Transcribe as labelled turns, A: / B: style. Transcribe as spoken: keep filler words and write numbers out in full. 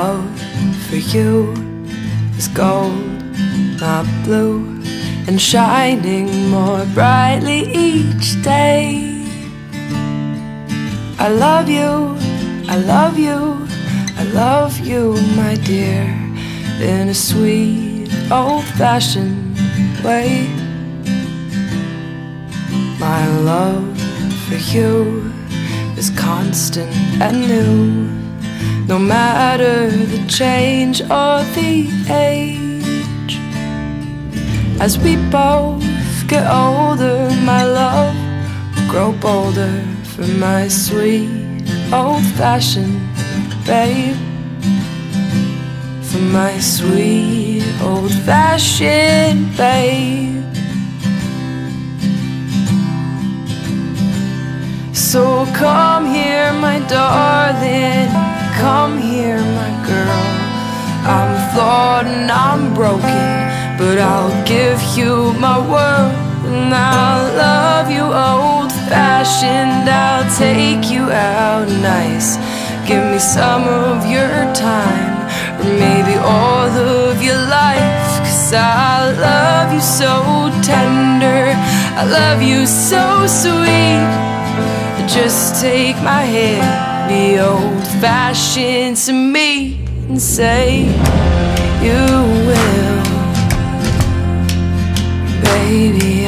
A: love for you is gold, not blue, and shining more brightly each day. I love you, I love you, I love you, my dear, in a sweet, old-fashioned way. My love for you is constant and new, no matter the change or the age. As we both get older, my love will grow bolder for my sweet, old-fashioned babe. For my sweet, old-fashioned babe. So come here, my darling, come here, my girl. I'm flawed and I'm broken, but I'll give you my world. And I'll love you old-fashioned, I'll take you out nice. Give me some of your time, or maybe all of your life. 'Cause I love you so tender, I love you so sweet. Just take my hand, be old-fashioned to me, and say you will, baby.